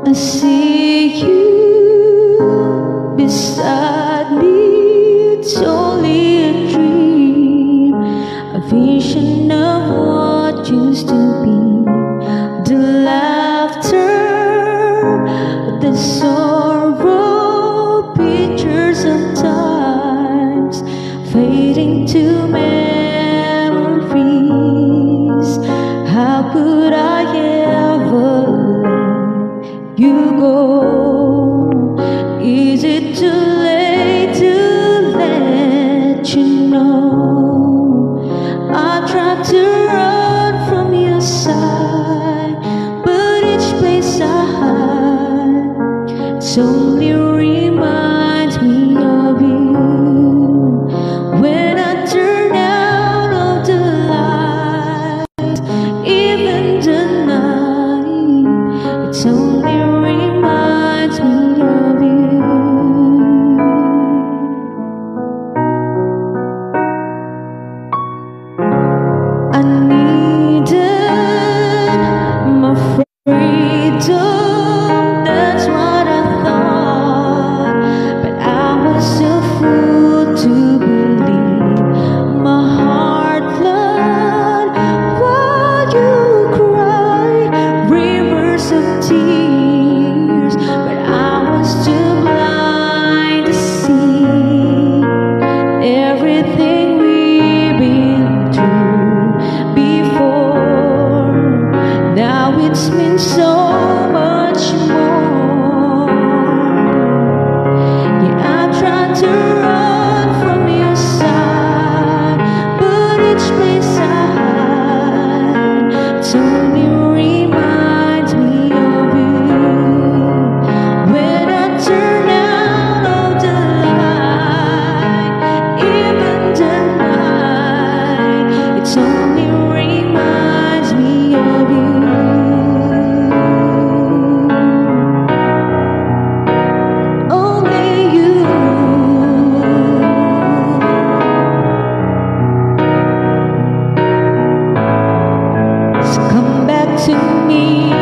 I see you beside me. It's only a dream, a vision of what used to be. The laughter, the sorrow, pictures of times fading to memories. How could I ever let you go? Is it too late to let you know? I tried to run from your side, but each place I hide only reminds me of you. When I turn out of the light, even the night, it only reminds me of you. I needed my freedom, that's what I thought, but I was a fool to believe my heart flood while you cry rivers of tears. But I was too blind to see everything we've been through before. Now it's been so much more. Yeah, I tried to run from your side, but each place I hide only reminds me of you. When I turn out of the light, even the night, it only reminds me of you. Only you. So come back to me.